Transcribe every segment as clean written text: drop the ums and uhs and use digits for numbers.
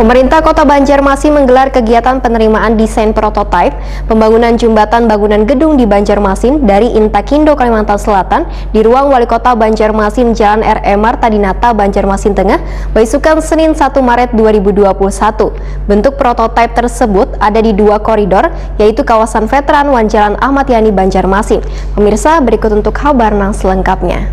Pemerintah Kota Banjarmasin menggelar kegiatan penerimaan desain prototipe pembangunan jembatan bangunan gedung di Banjarmasin dari Intakindo, Kalimantan Selatan di ruang Wali Kota Banjarmasin Jalan R.E. Marta Dinata, Banjarmasin Tengah, Baisukan, Senin 1 Maret 2021. Bentuk prototipe tersebut ada di dua koridor, yaitu kawasan Veteran Wan Jalan Ahmad Yani, Banjarmasin. Pemirsa, berikut untuk kabar selengkapnya.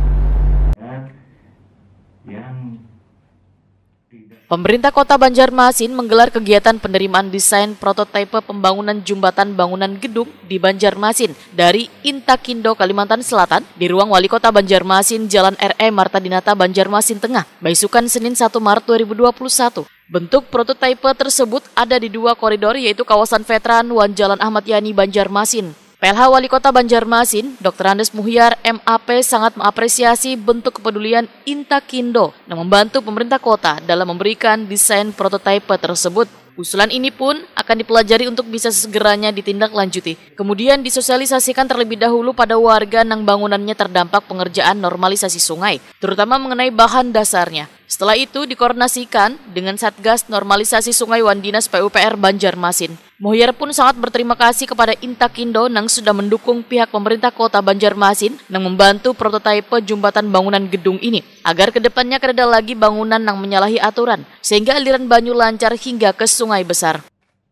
Pemerintah Kota Banjarmasin menggelar kegiatan penerimaan desain prototipe pembangunan jembatan bangunan gedung di Banjarmasin dari Intakindo, Kalimantan Selatan di ruang Wali Kota Banjarmasin Jalan R.E. Marta Dinata, Banjarmasin Tengah, Baisukan, Senin 1 Maret 2021. Bentuk prototipe tersebut ada di dua koridor, yaitu kawasan Veteran Wan Jalan Ahmad Yani, Banjarmasin. PLH Wali Kota Banjarmasin, Dr. Andes Muhyar, MAP, sangat mengapresiasi bentuk kepedulian Intakindo yang membantu pemerintah kota dalam memberikan desain prototipe tersebut. Usulan ini pun akan dipelajari untuk bisa segeranya ditindaklanjuti. Kemudian disosialisasikan terlebih dahulu pada warga yang bangunannya terdampak pengerjaan normalisasi sungai, terutama mengenai bahan dasarnya. Setelah itu dikoordinasikan dengan Satgas Normalisasi Sungai Wandinas PUPR Banjarmasin. Muhyar pun sangat berterima kasih kepada Intakindo yang sudah mendukung pihak pemerintah kota Banjarmasin yang membantu prototipe jembatan bangunan gedung ini, agar kedepannya tidak ada lagi bangunan yang menyalahi aturan, sehingga aliran banyu lancar hingga ke sungai besar.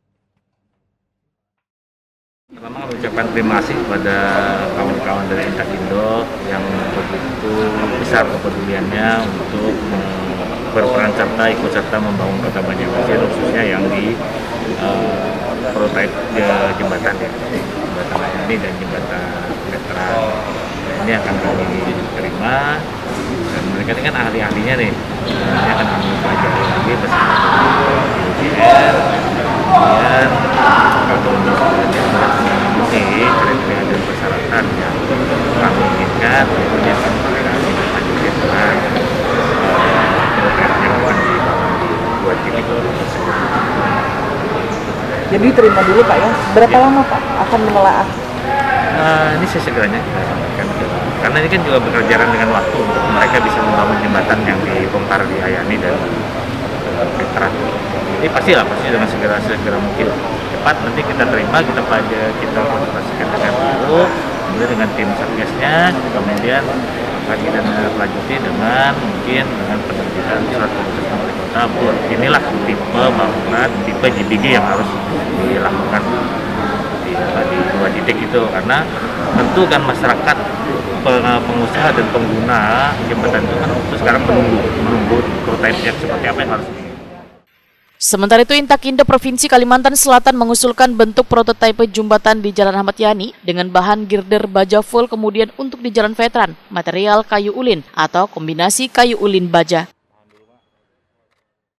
Pertama, ucapan terima kasih kepada kawan-kawan dari Intakindo yang begitu besar kepeduliannya untuk berperan serta ikut serta membangun Kota Banjarmasin, khususnya yang di prototipe jembatan ini dan jembatan Veteran. Ini akan kami terima, dan mereka ini kan ahli-ahlinya nih. Ini akan kami pelajari lagi bersama UGR. Kemudian kalau misalnya memenuhi kriteria dan persyaratan yang kami inginkan, tentunya akan kami lanjutkan dengan prototipe yang akan dibangun di dua titik tersebut. Jadi terima dulu Pak ya. Berapa lama Pak akan menelaah? Ini sesegeranya kita sampaikan, karena ini kan juga berkejaran dengan waktu untuk mereka bisa membangun jembatan yang dibongkar di Ayani dan Veteran. Jadi pasti dengan segera mungkin. Cepat nanti kita terima, kita konsultasikan dengan dulu, kemudian dengan tim satgasnya, kemudian lagi dan lanjuti dengan penerbitan surat keputusan wali kota bahwa inilah tipe bangunan, tipe JBG yang harus dilakukan di dua titik itu, karena tentu kan masyarakat, pengusaha dan pengguna jembatan itu kan sekarang menunggu prototipe seperti apa yang harus Sementara itu, Intakindo Provinsi Kalimantan Selatan mengusulkan bentuk prototipe jembatan di Jalan Ahmad Yani dengan bahan girder baja full, kemudian untuk di Jalan Veteran, material kayu ulin atau kombinasi kayu ulin baja.